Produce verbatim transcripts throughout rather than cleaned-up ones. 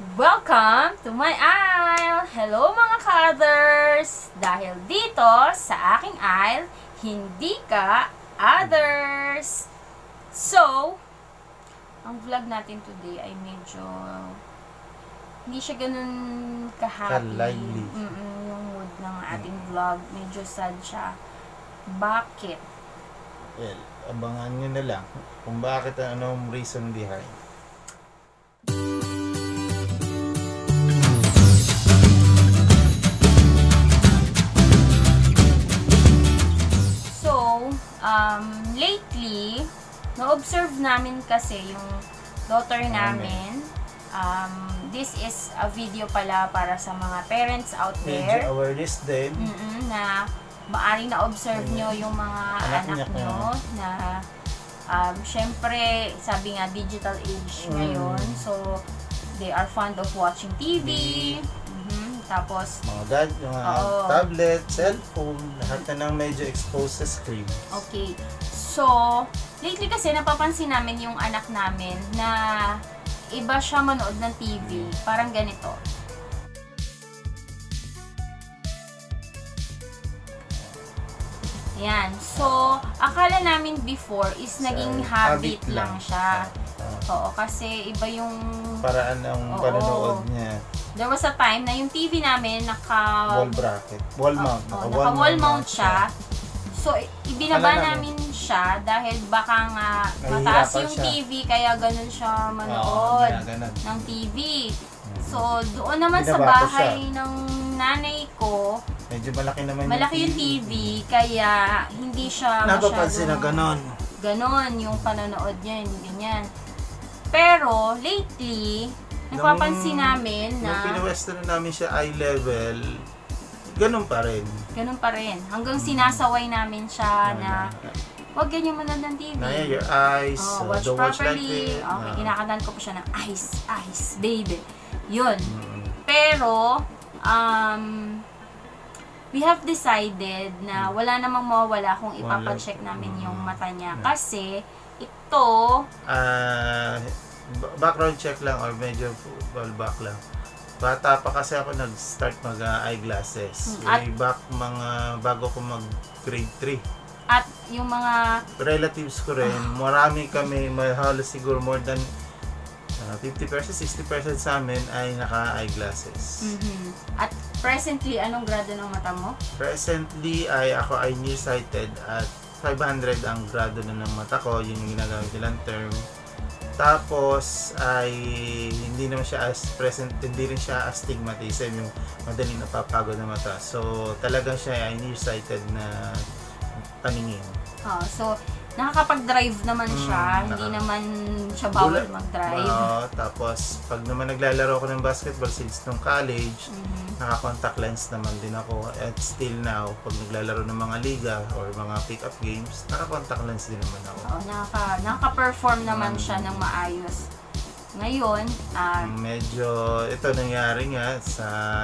Welcome to my aisle! Hello mga ka-others! Dahil dito sa aking aisle, hindi ka others! So, ang vlog natin today ay medyo hindi siya ganun ka-happy. Ka-lively. Mm-mm, yung mood ng ating vlog. Medyo sad siya. Bakit? Well, abangan nyo na lang kung bakit, anong reason behind. So, um, lately, na-observe namin kasi yung daughter namin. Um, this is a video pala para sa mga parents out there. Medyo awareness din. Mm-mm, na maaring na-observe nyo yung mga Anak anak niya nyo na um, syempre, sabi nga digital age ngayon. Mm. So, they are fond of watching T V. Mm-hmm. Tapos, Mga dad, yung mga Oo. tablet, cellphone, lahat na ng medyo exposed sa screen. okay. So, lately kasi napapansin namin yung anak namin na iba siya manood ng T V. Parang ganito. Yan. So, akala namin before is So, naging habit, habit lang lang. siya. Ah, Oo, kasi iba yung... paraan ng Oo. panonood niya. There was a time na yung T V namin naka... Wall bracket. Wall mount. Oo, Naka-wall naka wall mount mount siya. So, i- ibinaba Akala namin siya dahil baka nga Nahihirapan mataas yung siya. T V kaya ganun siya manood Oo, ganun. ng T V. So, doon naman sa Binaba ko bahay ng nanay ko, Medyo malaki naman malaki yung T V, kaya hindi siya Napapansin na masyadong ganon. ganon yung panonood niya, hindi ganyan. Pero, lately, napapansin namin Nung na pinuwesto na namin siya eye level, ganun pa rin. ganun pa rin. Hanggang sinasaway namin siya na huwag ganyan manood ng T V. Naya, your eyes, Oh, uh, watch don't watch like properly. it. Okay, Ah. kinakanan ko pa siya ng ice, ice, baby. Yun. Mm. Pero, um, we have decided na wala namang mawawala kung ipapacheck namin yung mata niya. Mm. Kasi, ito, Ah, ba- background check lang or medyo ball back lang. Bata pa kasi ako nag-start mag uh, eyeglasses. Mm, at- Way back mga bago ko mag grade three. at yung mga, Relatives ko rin, marami kami, may halos siguro more than uh, fifty percent, sixty percent sa amin ay naka-eyeglasses. mhm. At presently, anong grado ng mata mo? Presently ay ako ay nearsighted at five hundred ang grado na ng mata ko, yun yung ginagamit nilang term. Tapos ay hindi naman siya as present, hindi rin siya astigmatism, yung madaling napapagod na mata. So talagang siya ay nearsighted na paningin. Oh, so, nakakapag-drive naman siya. Mm, Hindi naka- naman siya bawal Bula- mag-drive. Oo, tapos pag naman naglalaro ako ng basketball since nung college, Mhm. naka-contact lens naman din ako. At still now, pag naglalaro ng mga liga or mga pick-up games, naka-contact lens din naman ako. Oo, nakaka, nakaka-perform naman Mm. siya ng maayos. Ngayon, ah, Medyo ito nangyari nga sa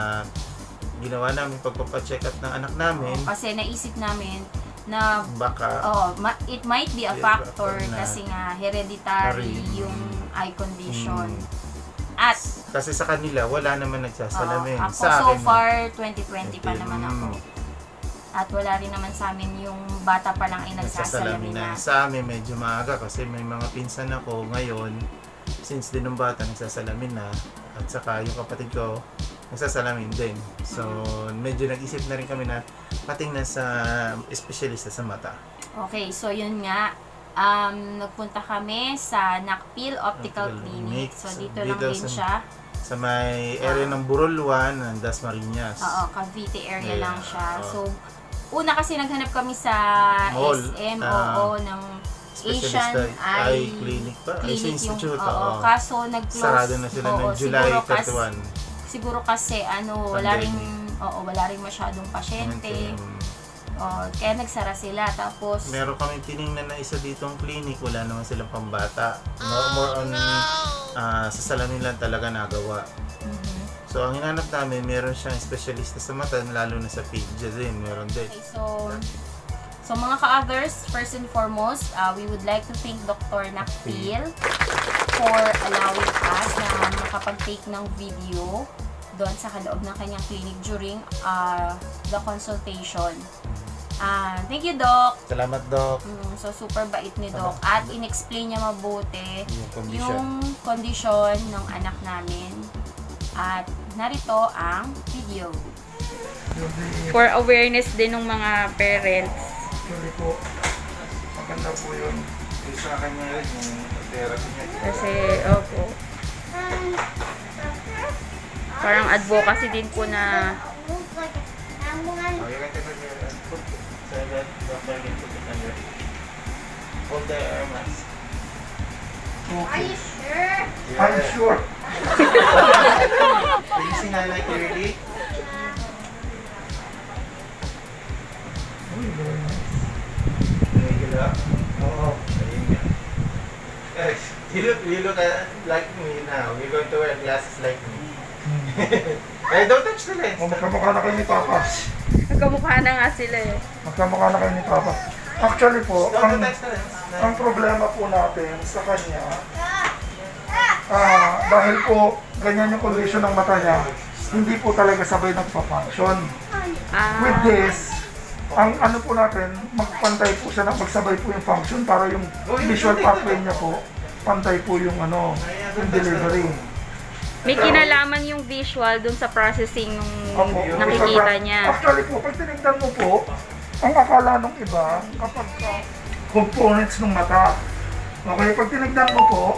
ginawa namin pagpapacheck up ng anak namin. kasi naisip namin na Baka oh, ma- it might be a Yeah, factor factor na- kasi nga hereditary Hereditary. yung eye condition. Mm. At kasi sa kanila wala naman oo, nagsasalamin. ako sa so akin, far twenty twenty pa naman Mm. ako. At wala rin naman sa amin yung bata pa lang ay nagsasalamin nagsasalamin na. na. Sa amin medyo maaga kasi may mga pinsan ako ngayon since din ng bata nagsasalamin na at saka yung kapatid ko nagsasalamin din. So medyo nag-isip na rin kami na patingnan sa espesyalista sa mata. Okay, so yun nga. Um, nagpunta kami sa Nakpil Optical Optical Clinic. Clinic. So, So, dito, lang dito din sa- siya. Sa may area ng Burolwan, ng Dasmariñas. Oo, Cavite area Yeah, lang siya. oo. So, una kasi naghanap kami sa Mall, S M, ah, oo, ng Asian Specialista Eye Eye Clinic pa? Clinic Asian yung, Institute. oo, oo. kaso nag-close. Sarado na sila oo, ng July siguro kas- thirty-one. Siguro kasi, ano, wala rin, Pandemic. oo, wala rin masyadong pasyente. Um, Oo, kaya nagsara sila. Tapos, meron kami tiningnan na isa ditong clinic, wala naman silang pambata. More, more on ah, sa salamin lang talaga nagawa. mhm. So ang hinanap namin, meron siyang espesyalista sa mata, lalo na sa pidya din, meron din. Okay, so, so mga ka-others, first and foremost, uh, we would like to thank Doctor Nakpil for allowing us na makapag-take ng video doon sa kaloob ng kanyang clinic during uh, the consultation. Uh, thank you, Doc. Salamat, Doc. Mm, so, super bait ni Doc. At in-explain niya mabuti Yung condition. yung kondisyon ng anak namin. At narito ang video. For awareness din ng mga parents. Hindi po. Maganda po yun. Yung sa kanya rin, yung therapy niya. Kasi, opo. Parang advocacy din po na Oh, you can take it. Put it. So that doctor can put it under. Hold the air mask. Okay. Are you sure? I'm sure. Are you seeing I like clearly? Make it up. Oo. Ayun nga. Guys, you look, you look at, like me now. You're going to wear glasses like me. Hey, don't touch the lens. Oh, magkamukha na kayo ni Papa. nagkamukha na nga sila eh. Magkamukha na kayo ni Papa. Actually po, Don't ang, touch the lens. ang problema po natin sa kanya, ah, dahil po ganyan yung condition ng mata niya, hindi po talaga sabay nagpa-function. Ah, With this, ang ano po natin, magpantay po siya, na magsabay po yung function para yung visual pathway niya po, pantay po yung ano, yung delivery. may kinalaman yung visual dun sa processing ng Opo, nakikita niya. Actually po, pag tinignan mo po, ang akala ng iba, kapag uh, components ng mata, okay, pag tinignan mo po,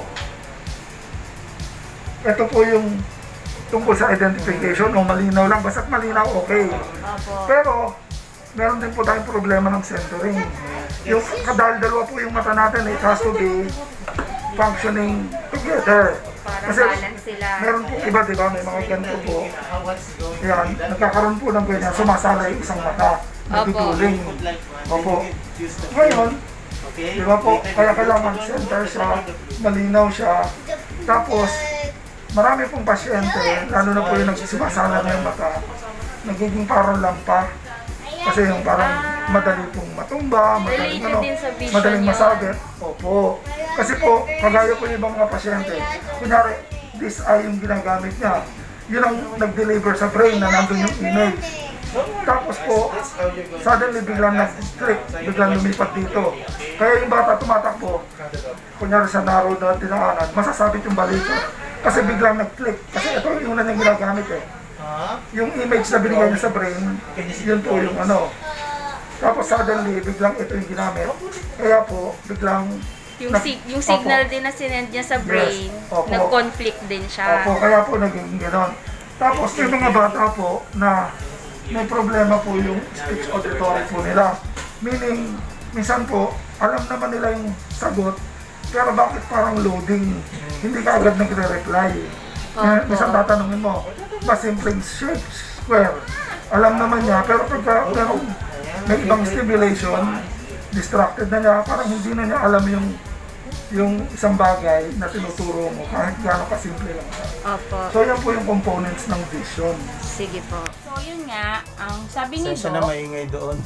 ito po yung tungkol sa identification, o malinaw lang, basta't malinaw, okay. Opo. Pero, meron din po tayong problema ng centering. Yung, dahil dalawa po yung mata natin, it has to be functioning together. Para Kasi balance sila. meron po iba, di ba? May mga ganito po. Yan, nagkakaroon po ng ganyan, sumasala yung isang mata, nagduduling. Opo. Ngayon, di ba po, kaya kailangan center siya, malinaw siya. Tapos, marami pong pasyente, lalo na po yung nagsumasala na yung mata, nagiging parang lampa. Kasi yung parang madali pong matumba, madaling, Related ano, din sa vision madaling yun. masabit. Opo. Kasi po, kagaya po yung ibang mga pasyente, kunyari, this eye yung ginagamit niya, yun ang nag-deliver sa brain na nandun yung image. Tapos po, suddenly biglang nag-click, biglang lumipat dito. Kaya yung bata tumatakbo, kunyari sa narrow na dinaanan, masasabit yung balikat. Kasi biglang nag-click. Kasi ito yung una niyang ginagamit eh. Yung image na binigay niya sa brain, yun po yung ano. Tapos suddenly, biglang ito yung ginamit. Kaya po, biglang Yung, nag- sig- yung signal Opo. din na sinend niya sa brain, Yes. Opo. nag-conflict din siya. Opo, kaya po naging gano'n. Tapos yung mga bata po na may problema po yung speech auditory po nila. Meaning, minsan po, alam naman nila yung sagot, pero bakit parang loading? Hindi ka agad nagre-reply. Eh, minsan tatanungin mo, ba simpleng shape, square? Alam naman niya, pero pagka merong may ibang stimulation, distracted na niya, parang hindi na niya alam yung yung isang bagay na tinuturo mo, kahit gaano kasimple lang siya. Opo. So yan po yung components ng vision. Sige po. So yun nga, ang sabi ni Sensya na Doc, maingay doon.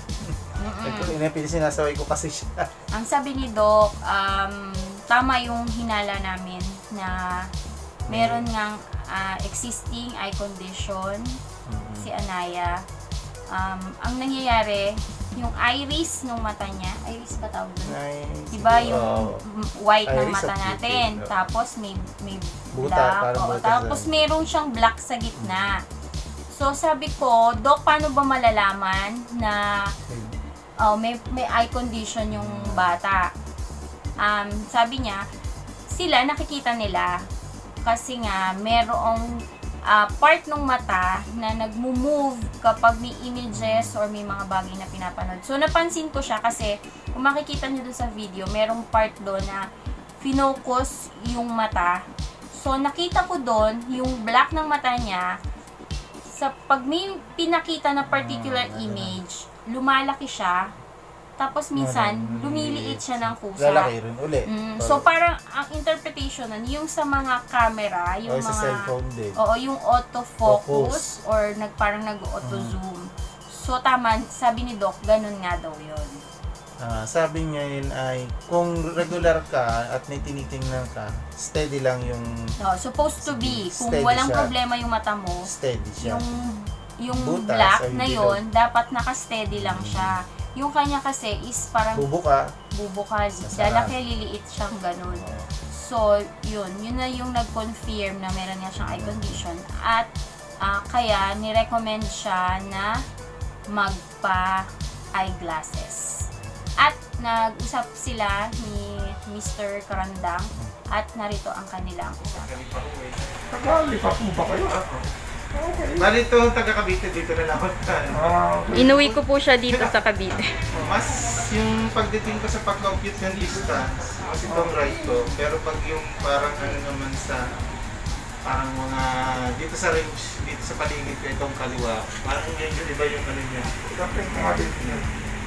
Ito, sinasaway ko kasi siya. ang sabi ni Doc, um, tama yung hinala namin na meron ngang ah, existing eye condition, si Anaya. Um, ang nangyayari, yung iris ng mata niya, iris ba tawag doon? Nice. Diba yung Oh. white ng Iris mata of natin, pupil, no? tapos may, may Buta, black, parang oo, butas tapos yan. meron siyang black sa gitna. So sabi ko, Doc, paano ba malalaman na oh, may, may eye condition yung bata? Um, sabi niya, sila nakikita nila kasi nga merong uh, part ng mata na nagmo-move kapag may images or may mga bagay na pinapanood. So napansin ko siya kasi kung makikita niyo doon sa video, merong part doon na finocus yung mata. So nakita ko doon yung black ng mata niya. Sa pag may pinakita na particular image, lumalaki siya. Tapos minsan, lumiliit siya ng kusa. Lalaki rin uli. Mm, so parang ang interpretation nun, yung sa mga camera, yung O sa mga cellphone din. Oo, yung autofocus or nag parang nag-auto zoom. So tama, sabi ni Doc, ganun nga daw 'yon. Ah, sabi niya yun ay kung regular ka at may tinitingnan ka, steady lang yung No, supposed to be. Kung Steady walang siya. problema yung mata mo, steady siya. yung yung Butas, black o na hindi yon dapat naka-steady lang siya. Yung kanya kasi is parang Bubuka. bubuka, Sasara. lalaki, liliit siyang ganun. Oh. So, yun. Yun na yung nag-confirm na meron nga siyang eye condition. At ah, kaya, nirecommend siya na magpa-eyeglasses. At nag-usap sila ni Mister Karandang at narito ang kanilang usapan. Taga-lipa po ba kayo? Okay. Bali ito, taga Cavite, dito na lang ako. Ah, okay. Inuwi ko po siya dito sa Cavite. Mas yung pagdating ko sa pag-compute ng distance, mas itong right ko. Pero pag yung parang ano naman sa, parang mga, dito sa range, dito sa paligid ko itong kaliwa, parang yun yung iba yung ano niya. Dapat yung mga din niya.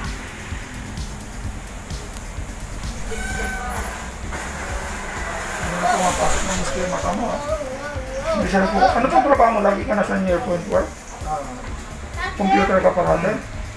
Hindi na pumapasok ng miski yung mata mo, ah. Hindi siya po. Ano pong trabaho mo? Lagi ka na sa near-point work? Computer ka parati?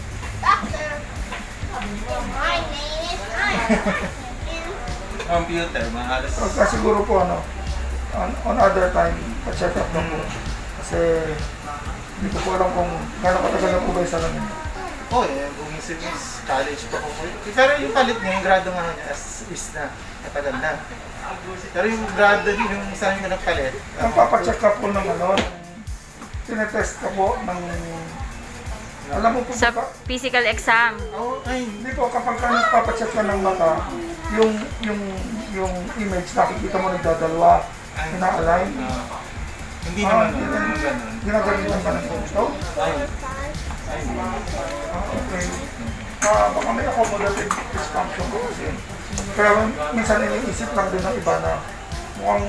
Computer, mga alas. Pagka siguro po ano, on, on other time, pa-check up na po. Kasi hindi ko po alam kung gano'ng katagal na po ba yung salamin. Oo, oh, eh, bumisip is college pa po. Pero yung palit niya, yung grado nga niya is, is na, katagal na. Pero yung grado, yung saan nga nagpalit. Ang papacheck up po ng ano, tinetest ka po ng, alam mo po Sa ba, physical exam. Oo, oh, ay, hindi po kapag ka nagpapacheck ka ng mata, yung, yung, yung image nakikita mo nagdadalawa, ina-align. ah, hindi Ah, naman, hindi naman naman. ganun. Ginagalitan ka ng gusto? Ay, ay, Ah, okay. Ah, baka may accommodative dysfunction ko kasi. Kaya minsan iniisip lang din ng iba na mukhang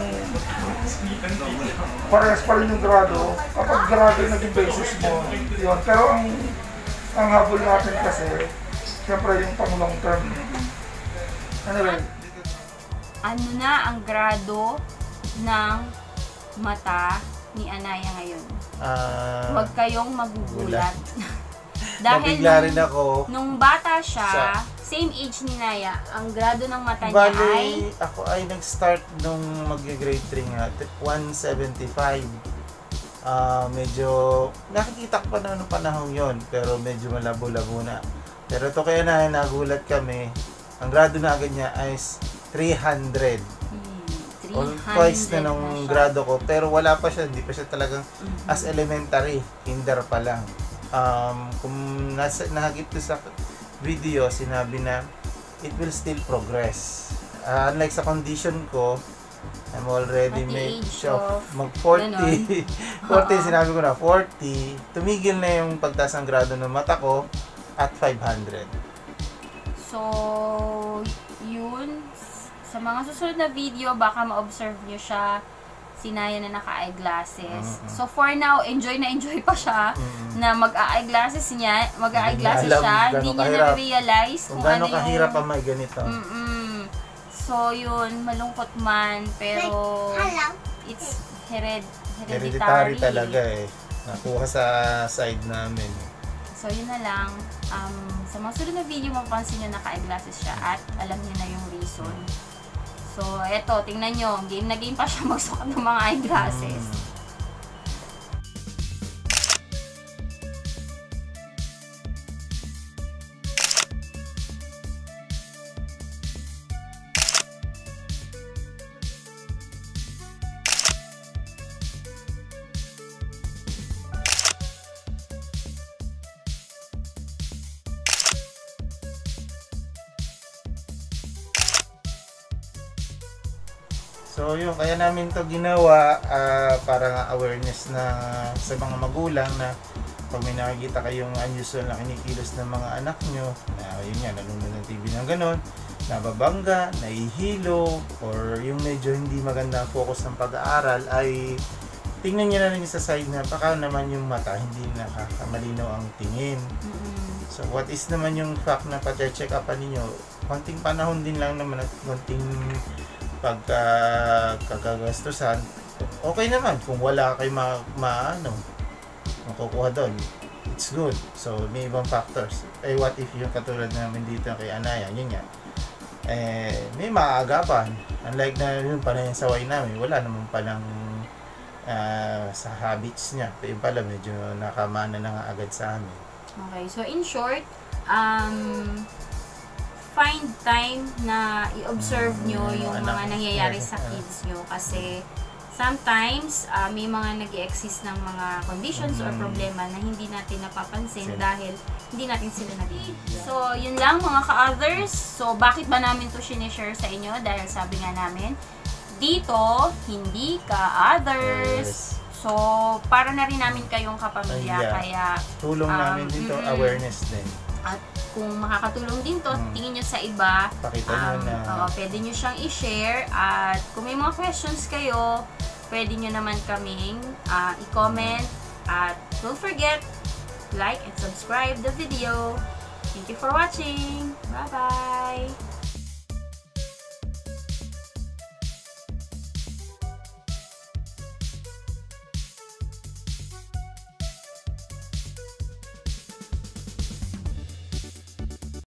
parehas pa rin yung grado. Kapag grado yung naging basis mo, yun. Pero ang ang habol natin kasi, siyempre yung pang long term. Anyway, Ano na ang grado ng mata ni Anaya ngayon? ah, Huwag kayong magugulat. Dahil nabigla nung, rin ako. nung bata siya, Sa- same age ni Naya, ang grado ng mata niya ay Bali, ako ay nag-start nung mag-grade three nga, one seventy-five. Ah, medyo, nakikita ko pa na noong panahon yon, pero medyo malabo-labo na. Pero to kaya na, nagulat kami, ang grado na agad niya ay three hundred. hmm, All three hundred twice na nung siya. grado ko, pero wala pa siya, hindi pa siya talagang Mhm. as elementary, kinder pa lang. Um, kung nasa, nakakita sa video, sinabi na it will still progress. Uh, unlike sa condition ko, I'm already At the made age of of mag forty. forty, Oo. sinabi ko na forty. Tumigil na yung pagtaas ng grado ng mata ko at five hundred. So, yun. Sa mga susunod na video, baka ma-observe nyo siya, si Naya na naka-eyeglasses. Mm-mm. So, for now, enjoy na enjoy pa siya Mm-mm. na mag-eyeglasses niya, mag-eyeglasses Hindi niya siya. alam Hindi gano'ng niya kahirap. na-realize Kung kung, gaano ano yung... kahirap ang may ganito. Mm-mm. So, yun, malungkot man, pero it's hered hereditary. Hereditary talaga eh. Nakuha sa side namin. So, yun na lang. Um, sa mga sunod na video, mapapansin nyo naka-eyeglasses siya at alam niyo na yung reason. So, eto, tingnan nyo. Game na game pa siya magsukat ng mga eyeglasses. Mm. So yun, kaya namin to ginawa uh, para nga awareness na sa mga magulang na pag may nakikita kayong unusual na kinikilos ng mga anak nyo, na yun nga, nanonood ng T V ng ganon, nababangga, nahihilo, or yung medyo hindi maganda ang focus ng pag-aaral, ay tingnan nyo na rin sa side na baka naman yung mata hindi nakamalinaw ang tingin. Mm-mm. So what is naman yung fact na pa-check upan ninyo, konting panahon din lang naman at konting pagka kakagastusan, okay naman kung wala kay ma, ma ano makukuha doon. it's good. So, may ibang factors. Eh, what if yung katulad namin dito kay Anaya, yun nga, eh, may maaagapan. Unlike na yun pala yung saway namin, wala naman palang uh, sa habits niya. Yung pala, medyo nakamana na nga agad sa amin. Okay, so in short, um, find time na i-observe nyo yung Anak. mga nangyayari Yes. sa kids nyo kasi sometimes uh, may mga nag-exist ng mga conditions or Mm. problema na hindi natin napapansin Sin- dahil hindi natin sila nakikita. So, yun lang mga ka-others. So, bakit ba namin to sinishare sa inyo? Dahil sabi nga namin, dito, hindi ka-others. Yes. So, para na rin namin kayong kapamilya. Ay, yeah. Kaya, Tulong Um, namin dito, mm-mm. awareness din. at kung makakatulong din to, Mm. tingin nyo sa iba, Pakita nyo um, na oo, pwede nyo siyang i-share. At kung may mga questions kayo, pwede nyo naman kaming uh, i-comment. At don't forget, like and subscribe the video. Thank you for watching. Bye-bye!